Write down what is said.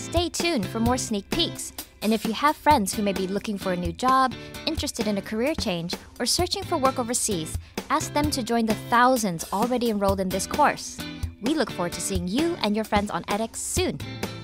Stay tuned for more sneak peeks. And if you have friends who may be looking for a new job, interested in a career change, or searching for work overseas, ask them to join the thousands already enrolled in this course. We look forward to seeing you and your friends on edX soon.